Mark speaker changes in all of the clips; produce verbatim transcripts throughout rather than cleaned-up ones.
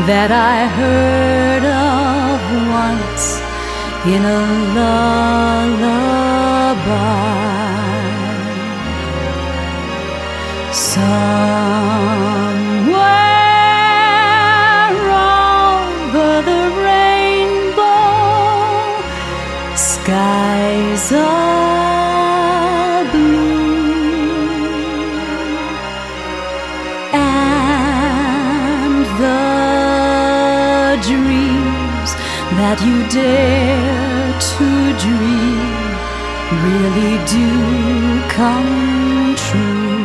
Speaker 1: that I heard of once in a lullaby. Somewhere over the rainbow, skies are blue, and the dreams that you dare to dream really do come true.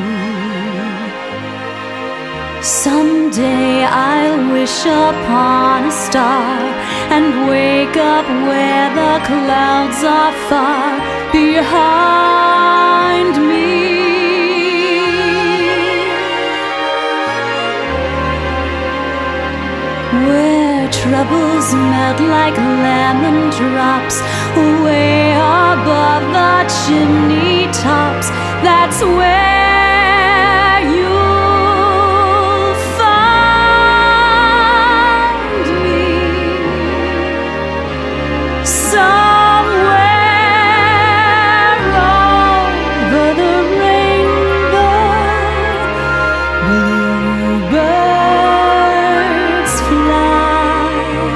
Speaker 1: Someday I'll wish upon a star and wake up where the clouds are far behind me, where troubles melt like lemon drops way above the chimney tops. That's where you'll find me. Somewhere over the rainbow, bluebirds fly.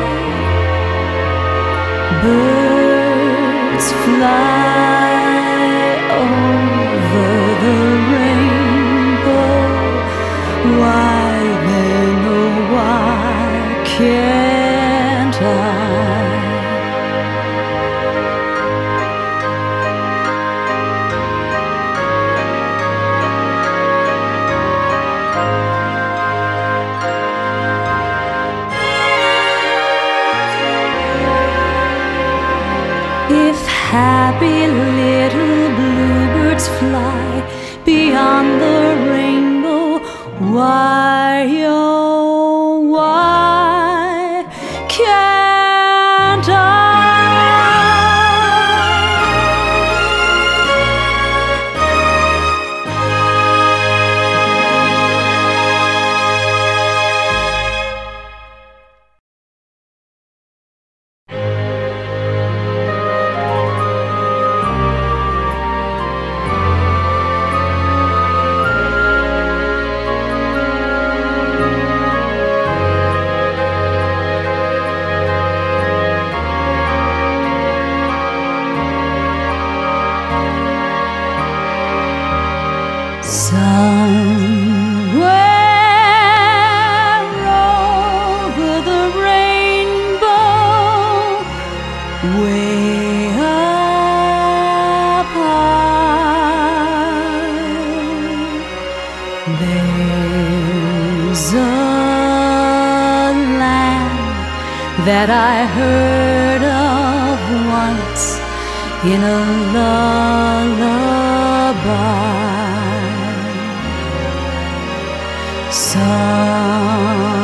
Speaker 1: Birds fly over the rainbow. Why then, oh why can't I? If happy little bluebirds fly beyond the rainbow, why, oh, why can't I? Somewhere over the rainbow, way up high, there's a land that I heard of once in a lullaby. Some